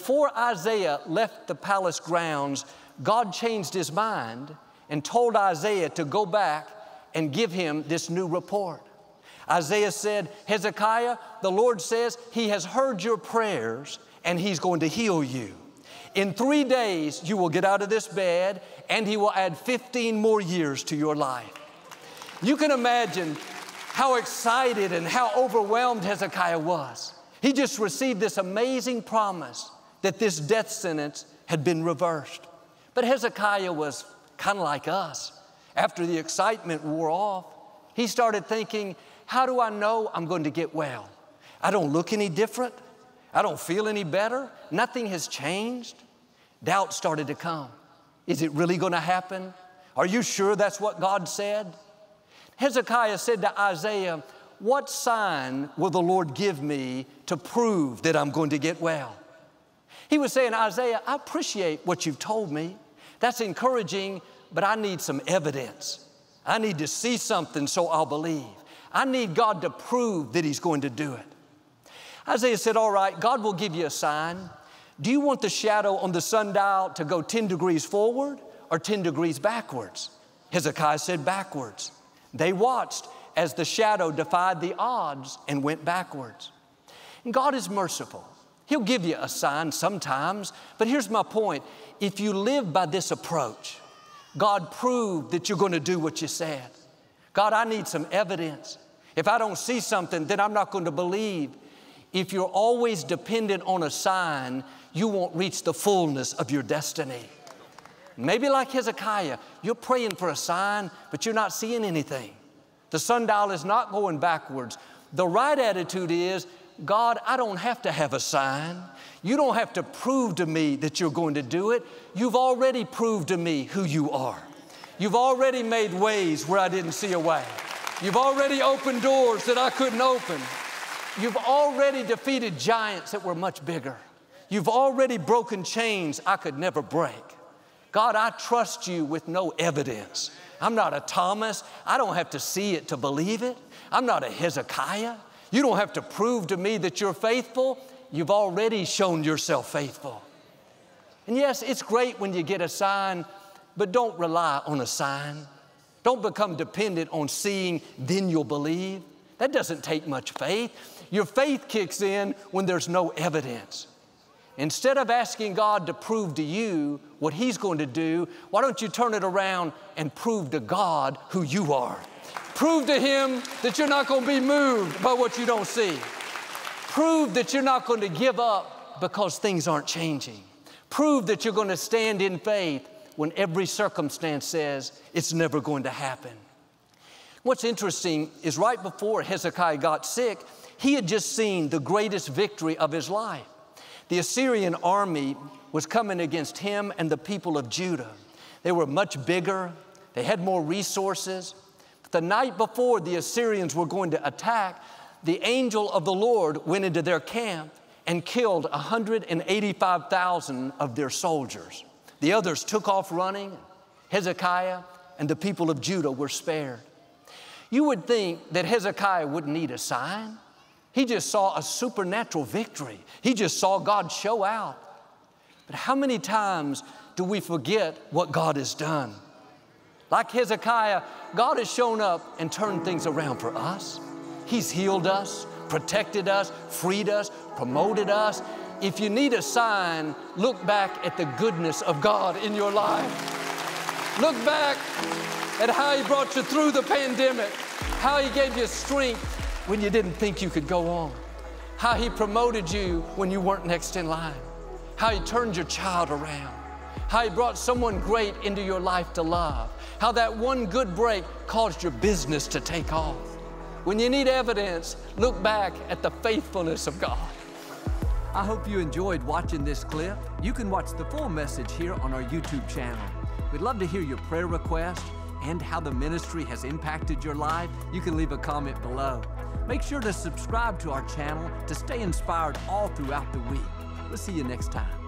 before Isaiah left the palace grounds, God changed his mind and told Isaiah to go back and give him this new report. Isaiah said, Hezekiah, the Lord says He has heard your prayers and He's going to heal you. In 3 days, you will get out of this bed and He will add 15 more years to your life. You can imagine how excited and how overwhelmed Hezekiah was. He just received this amazing promise that this death sentence had been reversed. But Hezekiah was kind of like us. After the excitement wore off, he started thinking, how do I know I'm going to get well? I don't look any different. I don't feel any better. Nothing has changed. Doubt started to come. Is it really going to happen? Are you sure that's what God said? Hezekiah said to Isaiah, what sign will the Lord give me to prove that I'm going to get well? He was saying, Isaiah, I appreciate what you've told me. That's encouraging, but I need some evidence. I need to see something so I'll believe. I need God to prove that He's going to do it. Isaiah said, all right, God will give you a sign. Do you want the shadow on the sundial to go 10 degrees forward or 10 degrees backwards? Hezekiah said backwards. They watched as the shadow defied the odds and went backwards. And God is merciful. He'll give you a sign sometimes, but here's my point. If you live by this approach, God proved that you're going to do what you said. God, I need some evidence. If I don't see something, then I'm not going to believe. If you're always dependent on a sign, you won't reach the fullness of your destiny. Maybe like Hezekiah, you're praying for a sign, but you're not seeing anything. The sundial is not going backwards. The right attitude is, God, I don't have to have a sign. You don't have to prove to me that you're going to do it. You've already proved to me who you are. You've already made ways where I didn't see a way. You've already opened doors that I couldn't open. You've already defeated giants that were much bigger. You've already broken chains I could never break. God, I trust you with no evidence. I'm not a Thomas. I don't have to see it to believe it. I'm not a Hezekiah. You don't have to prove to me that you're faithful. You've already shown yourself faithful. And yes, it's great when you get a sign, but don't rely on a sign. Don't become dependent on seeing, then you'll believe. That doesn't take much faith. Your faith kicks in when there's no evidence. Instead of asking God to prove to you what He's going to do, why don't you turn it around and prove to God who you are? Prove to Him that you're not going to be moved by what you don't see. Prove that you're not going to give up because things aren't changing. Prove that you're going to stand in faith when every circumstance says it's never going to happen. What's interesting is right before Hezekiah got sick, he had just seen the greatest victory of his life. The Assyrian army was coming against him and the people of Judah. They were much bigger. They had more resources. But the night before the Assyrians were going to attack, the angel of the Lord went into their camp and killed 185,000 of their soldiers. The others took off running. Hezekiah and the people of Judah were spared. You would think that Hezekiah wouldn't need a sign. He just saw a supernatural victory. He just saw God show out. But how many times do we forget what God has done? Like Hezekiah, God has shown up and turned things around for us. He's healed us, protected us, freed us, promoted us. If you need a sign, look back at the goodness of God in your life. Look back at how He brought you through the pandemic, how He gave you strength when you didn't think you could go on, how He promoted you when you weren't next in line, how He turned your child around, how He brought someone great into your life to love, how that one good break caused your business to take off. When you need evidence, look back at the faithfulness of God. I hope you enjoyed watching this clip. You can watch the full message here on our YouTube channel. We'd love to hear your prayer requests and how the ministry has impacted your life. You can leave a comment below. Make sure to subscribe to our channel to stay inspired all throughout the week. We'll see you next time.